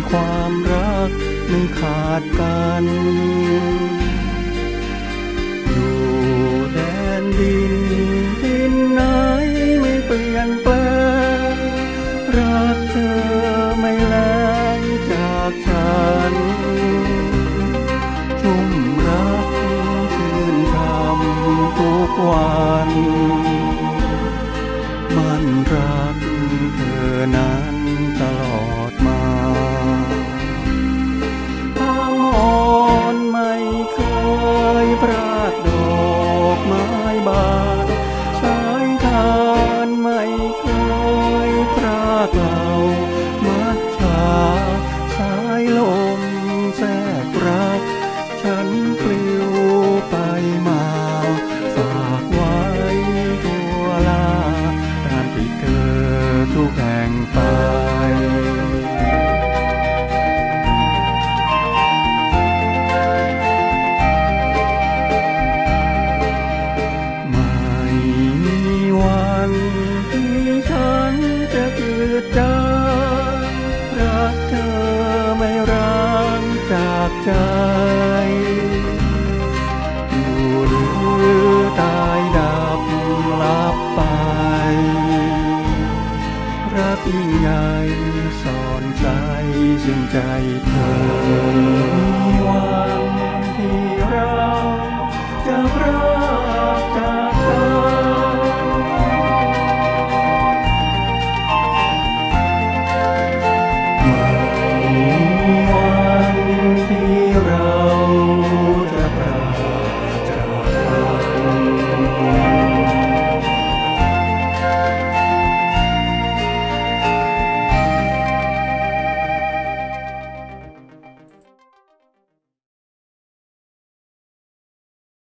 ความรักไม่ขาดกันอยู่แดนดินที่ไหนไม่เปลี่ยนแปลงรักเธอไม่แลงจากฉันชุ่มรักชื่นรำทุกวันมันรักเธอนั้นตลอดมาอ้อนไม่เคยพรากดอกไม้บานสายทานไม่เคยพรากเรามัจฉาสายลมแทรกรักฉันปลิวไปมาฝากไว้ตัวลาตามที่เธอทุกแห่งไปไม่มีวันที่ฉันจะจืดจางรักเธอไม่ร้างจากใจอยู่หรือตายดับลับไปรักยิ่งใหญ่ซ่อนใจซึ่งใจเธอมีวันที่เราจะรักจาก